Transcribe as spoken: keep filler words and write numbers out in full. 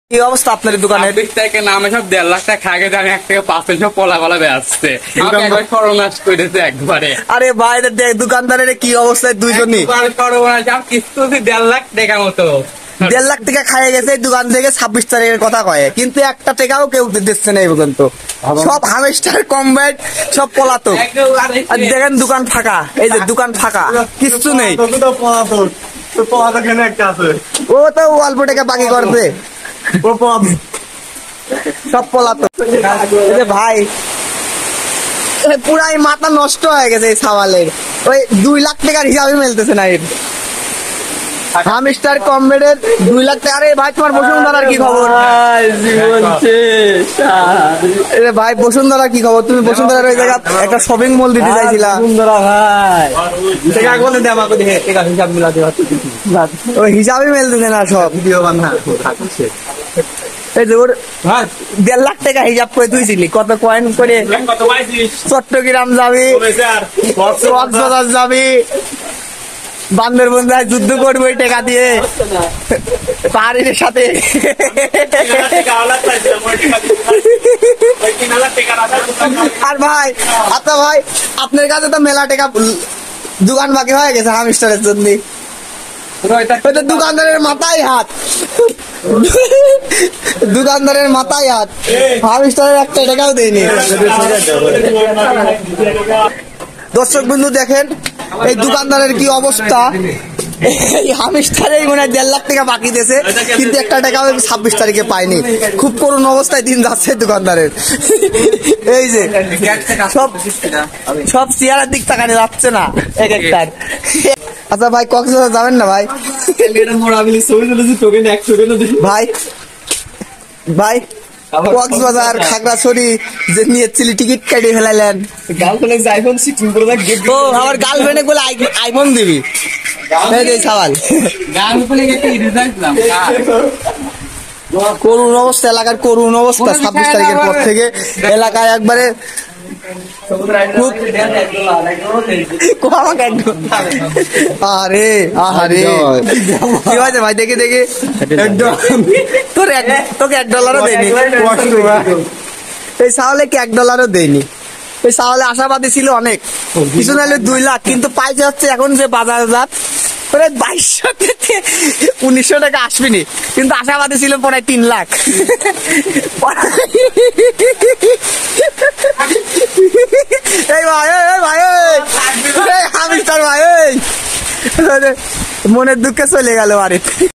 কি অবস্থা আপনার দোকানের? বিশ তারিখে নামে সব দেড় লাখ টাকা খাগে আমি এক থেকে পাঁচ সব পলা পলা বেড়াচ্ছে সর্বনাশ করেছে একবারে। আরে ভাই দোকানদারের কি অবস্থায় দুইজনই সর্বনাশ কিস্তি দেড় লাখ টাকা মতো দেড় লাখ টাকা খাইয়ে গেছে দোকান থেকে ছাব্বিশ তারিখের কথা কয়ে, কিন্তু একটা টাকাও কেউ দিচ্ছে না এই পর্যন্ত। সব হামেস্টার কমব্যাট সব পলাতক। আর দেখেন দোকান ফাঁকা, এই যে দোকান ফাঁকা, কিছু নেই। ও তো অল্প টাকা বাকি করবে, সব পলাতক। ভাই পুরাই মাথা নষ্ট হয়ে গেছে এই সাওয়ালের। ওই দুই লাখ টাকার হিসাবে মেলতেছে না এর হামস্টার কমবেডের দুই লাখ টাকা। আরে ভাই তোমার বসুন্ধরার কি খবর? আরে ভাই বসুন্ধরার কি খবর? তুমি বসুন্ধরার ওই জায়গা একটা শপিং মল দিতে চাইছিলা। বসুন্ধরা ভাই টাকা বলে দে আমাকে, দেখে টাকা হিসাব মিলাতে পারছি, ওই হিসাবে মেলতেছে না সব। ভিডিও বানা এই যে ওর দেড় লাখ টাকা হিসাব করে তুইছিলি, কত কয়েন করে চট্টগ্রাম যাবি, কক্সবাজার যাবি, বান্দরবন যায় যুদ্ধ করবো ওই টাকা দিয়ে পাহাড়ির সাথে। আর ভাই আচ্ছা ভাই আপনার কাছে তো মেলা টাকা দোকান বাকি হয়ে গেছে হামস্টারের জন্য, দোকানদারের মাথায় হাত, দোকানদারের মাথায় হাত, হামস্টারের একটা টাকাও দেয়নি। দর্শক বন্ধু দেখেন এই দোকানদারের কি অবস্থা। এই হামস্টারে মনে হয় দেড় লাখ টাকা বাকি দিয়েছে, কিন্তু একটা টাকাও ছাব্বিশ তারিখে পায়নি। খুব করুণ অবস্থায় দিন যাচ্ছে দোকানদারের। এই যে সব সব চেয়ারের দিক তাকানো যাচ্ছে না এক একটার। আচ্ছা ভাই কক্সবাজার যাবেন না ভাই? ভাই ভাই কক্সবাজার খাগড়াছড়ি যে নিয়েছিলি টিকিট কেটে ফেলাইলেন, ও আমার গার্লফ্রেন্ডে বলে আইফোন দিবি সওয়াল। করুণ অবস্থা এলাকার, করুণ অবস্থা। ছাব্বিশ তারিখের পর থেকে এলাকায় একবারে আরে আহারে কি হয়েছে ভাই? দেখে দেখে তোর তোকে এক ডলারও দেয়নি এই সাওয়ালে, কি এক ডলারও দেয়নি এই সাওয়ালে। আশাবাদী ছিল অনেক, কিছু নাহলে দুই লাখ, কিন্তু পাইতে হচ্ছে এখন যে বাজার হাজার বাইশশো থেকে উনিশশো টাকা আসবেনি, কিন্তু আশাবাদী ছিল প্রায় তিন লাখ। এই ভাই ভাই হামিস্টার ভাই মনের দুঃখে চলে গেল আরে।